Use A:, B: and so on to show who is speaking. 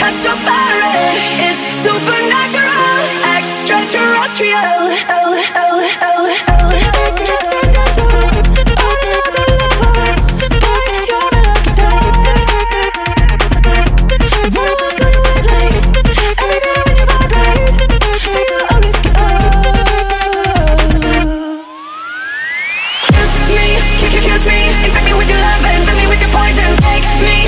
A: touch so foreign. It's supernatural, extraterrestrial. It's transcendental, on another level. Boy, you're my lucky star. I wanna walk on your wavelengths every day when you vibrate. Feel all this kiss me, infect me with your love and fill me with your poison. Make me